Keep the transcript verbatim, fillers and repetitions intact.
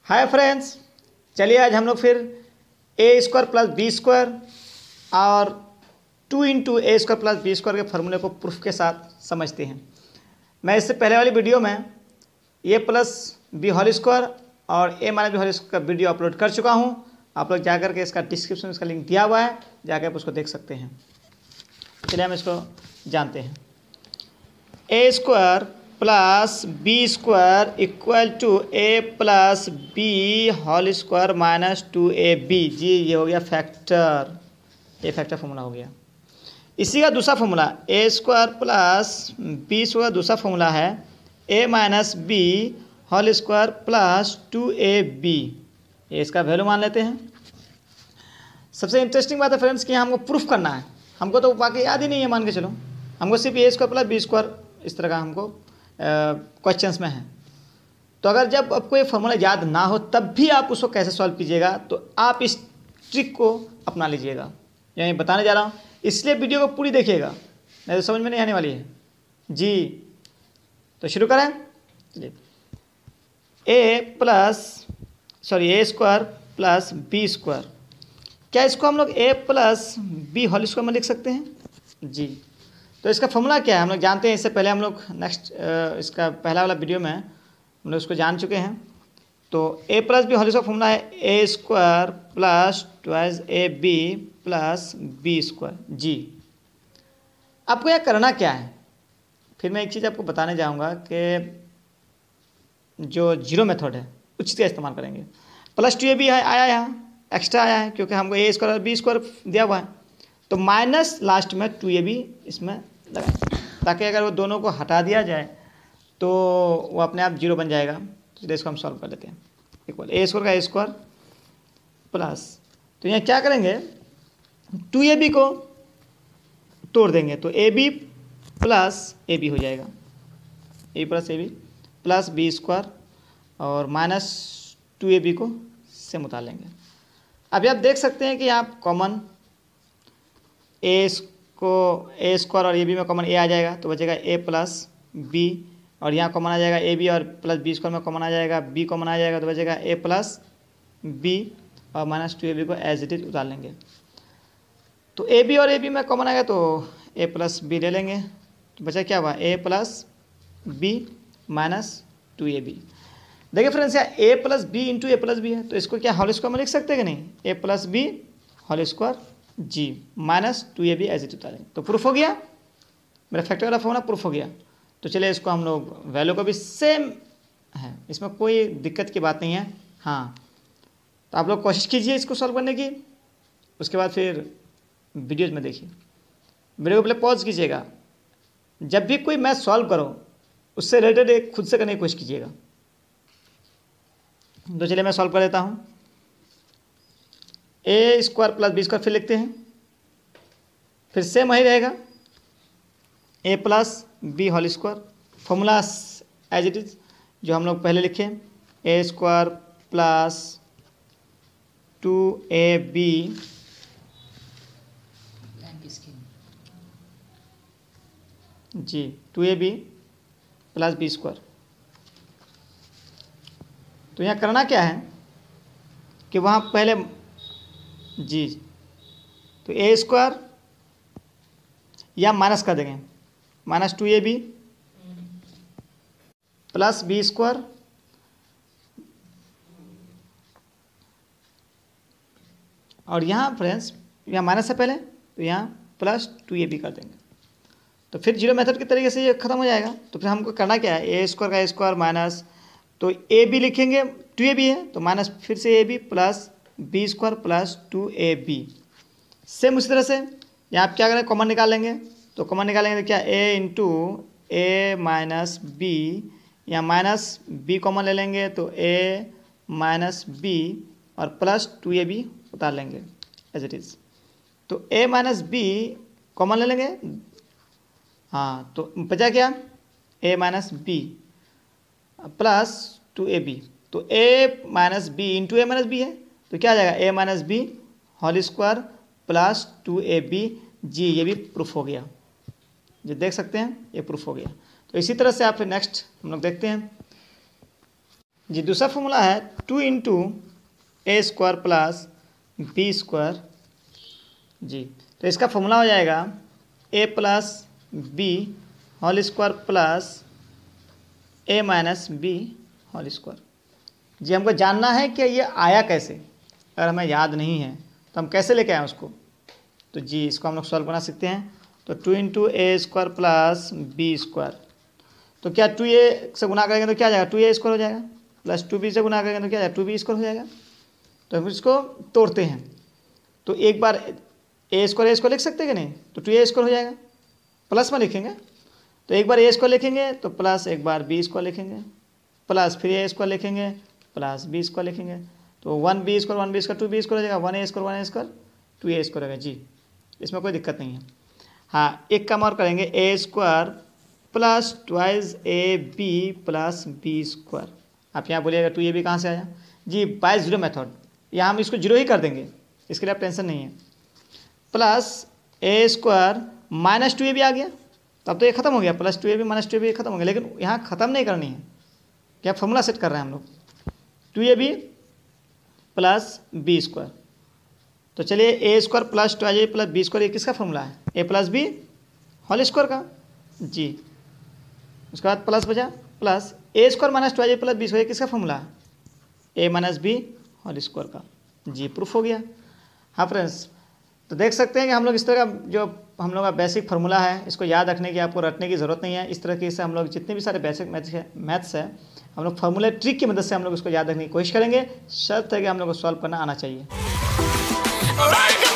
Hi friends, चलिए आज हम लोग फिर A square plus B square और two into A square plus B square के फॉर्मूले को प्रूफ के साथ समझते हैं। मैं इससे पहले वाली वीडियो में A plus B whole square और A minus B whole square का वीडियो अपलोड कर चुका हूं। आप लोग जाकर के इसका डिस्क्रिप्शन में इसका लिंक दिया हुआ है, जाकर आप उसको देख सकते हैं। चलिए हम इसको जानते हैं। A square plus B square equal to A plus B whole square minus two A B. जी ये हो गया फैक्टर, ये फैक्टर फॉर्मूला हो गया। इसी का दूसरा formula A square plus B square, दूसरा फॉर्मूला है A minus B whole square plus two A B. ये इसका वैल्यू मान लेते हैं। सबसे इंटरेस्टिंग बात है फ्रेंड्स कि हमको प्रूफ करना है। हमको तो बाकी याद ही नहीं है, मान के चलो। हमको सिर्फ A square plus B square इस तरह का हमको क्वेश्चंस uh, में है। तो अगर जब आपको ये फॉर्मूला याद ना हो तब भी आप उसको कैसे सॉल्व कीजिएगा, तो आप इस ट्रिक को अपना लीजिएगा। यानी बताने जा रहा हूँ, इसलिए वीडियो को पूरी देखिएगा, नहीं तो समझ में नहीं आने वाली है जी। तो शुरू करें। चलिए, A plus sorry A square plus B square, क्या इसको हम लोग A plus B whole square में लिख सकते हैं जी। तो इसका फॉर्मूला क्या है हम लोग जानते हैं। इससे पहले हम लोग नेक्स्ट इसका पहला वाला वीडियो में हम लोग उसको जान चुके हैं। तो A plus B whole square formula है A square plus twice A B plus B square जी। आपको यह करना क्या है, फिर मैं एक चीज़ आपको बताने जाऊंगा कि जो जीरो मेथड है उस चीज़ का इस्तेमाल करेंगे। प्लस टू ए बी आया यहाँ, एक्स्ट्रा आया है क्योंकि हमको ए स्क्वायर और बी स्क्वायर दिया हुआ है। तो माइनस लास्ट में टू ए बी इसमें लगाएं, ताकि अगर वो दोनों को हटा दिया जाए तो वो अपने आप जीरो बन जाएगा। तो इसको हम सॉल्व कर लेते हैं। इक्वल ए स्क्वायर का ए स्क्वायर प्लस, तो यहाँ क्या करेंगे, टू ए बी को तोड़ देंगे तो A B plus A B हो जाएगा, A plus A B plus B square और माइनस टू ए बी को सेम उतार लेंगे। अभी आप देख सकते हैं कि आप कॉमन ए को ए स्क्वायर और ए बी में कॉमन ए आ जाएगा तो बचेगा ए प्लस बी, और यहाँ कॉमन आ जाएगा ए बी और प्लस बी स्क्वायर में कॉमन आ जाएगा बी कॉमन आ जाएगा तो बचेगा ए प्लस बी और माइनस टू ए बी को एज इट इज उतार लेंगे। तो ए बी और ए बी में कॉमन आएगा तो ए प्लस बी ले लेंगे, तो बचा क्या हुआ A plus B minus two A B. देखिए फ्रेंड्स, यहाँ A plus B into A plus B है, तो इसको क्या होल स्क्वायर में लिख सकते हैं कि नहीं, A plus B whole square जी minus two A B as it उतारेंगे। तो प्रूफ हो गया, मेरा फैक्टर वाला फॉर्मूला प्रूफ हो गया। तो चलिए इसको हम लोग वैल्यू को भी सेम है, इसमें कोई दिक्कत की बात नहीं है। हाँ, तो आप लोग कोशिश कीजिए इसको सॉल्व करने की, उसके बाद फिर वीडियोज में देखिए। वीडियो को पहले पॉज कीजिएगा, जब भी कोई मैथ सॉल्व करो उससे रिलेटेड एक खुद से करने की कोशिश कीजिएगा। तो चलिए मैं सॉल्व कर देता हूँ। A square plus B square फिर लिखते हैं, फिर सेम वही रहेगा A plus B whole square, formula as it is जो हम लोग पहले लिखे, A square plus two A B जी two A B plus B square. तो यहाँ करना क्या है कि वहाँ पहले जी, तो ए स्क्वायर या माइनस कर देंगे, minus two A B plus B square और यहाँ फ्रेंड्स यहाँ माइनस है पहले, तो यहाँ प्लस टू ए बी कर देंगे। तो फिर जीरो मेथड के तरीके से ये खत्म हो जाएगा। तो फिर हमको करना क्या है, ए स्क्वायर का ए स्क्वायर माइनस, तो ए बी लिखेंगे, टू ए बी है तो माइनस फिर से A B plus B square plus two A B. Same उसी तरह से यहाँ आप क्या करें, कॉमन निकाल लेंगे। तो कॉमन निकालेंगे तो क्या A into A minus B, यहाँ माइनस बी कॉमन ले लेंगे तो ए माइनस बी और प्लस टू ए बी उतार लेंगे एज इट इज़। तो ए माइनस बी कॉमन ले लेंगे, हाँ तो बचा क्या, A minus B plus two A B. तो A minus B into A minus B है तो क्या आ जाएगा, A minus B whole square plus two A B जी। ये भी प्रूफ हो गया, जो देख सकते हैं ये प्रूफ हो गया। तो इसी तरह से आप फिर नेक्स्ट हम लोग देखते हैं। जी दूसरा फॉर्मूला है two into A square plus B square. जी तो इसका फॉर्मूला हो जाएगा A plus B whole square plus A minus B whole square. जी हमको जानना है कि ये आया कैसे, अगर हमें याद नहीं है तो हम कैसे लेके आए उसको। तो जी इसको हम लोग सॉल्व बना सकते हैं। तो two into A square plus B square, तो क्या टू ए से गुना करेंगे तो क्या आ जाएगा, टू ए स्क्वायर हो जाएगा, प्लस टू बी से गुना करेंगे तो क्या आ जाएगा, टू बी स्क्वायर हो जाएगा। तो हम इसको तोड़ते हैं, तो एक बार ए स्क्वायर ए स्क्वायर लिख सकते हैं कि नहीं, तो टू ए स्क्वायर हो जाएगा, प्लस में लिखेंगे तो एक बार ए स्क्वायर लिखेंगे तो प्लस एक बार बी स्क्वायर लिखेंगे, प्लस फिर ए स्क्वायर लिखेंगे प्लस बी स्क्वायर लिखेंगे, तो one B square one B square two B square हो जाएगा, one A square one A square two A square होगा। जी इसमें कोई दिक्कत नहीं है। हाँ एक काम और करेंगे, A square plus twice A B plus B square. आप यहाँ बोलिएगा टू ए बी कहाँ से आया, जी बाय जीरो मेथड, यहाँ हम इसको जीरो ही कर देंगे, इसके लिए आप टेंशन नहीं है। Plus A square minus two A B आ गया, तब तो ये खत्म हो गया, plus two A B minus two A B खत्म हो गया, लेकिन यहाँ ख़त्म नहीं करनी है, क्या फॉर्मूला सेट कर रहे हैं हम लोग, two A B plus B square. तो चलिए A square plus two A plus B square, ये किसका फॉर्मूला है, A plus B whole square का। जी उसके बाद प्लस बचा, plus A square minus two A plus B square, किसका फॉर्मूला है, A minus B whole square का। जी प्रूफ हो गया। हाँ फ्रेंड्स, तो देख सकते हैं कि हम लोग इस तरह का जो हम लोग का बेसिक फार्मूला है, इसको याद रखने की आपको रटने की ज़रूरत नहीं है। इस तरह की से हम लोग जितने भी सारे बेसिक मैथ्स है मैथ्स है हम लोग फार्मूले ट्रिक की मदद से हम लोग इसको याद रखने की कोशिश करेंगे, शर्त है कि हम लोग को सॉल्व करना आना चाहिए।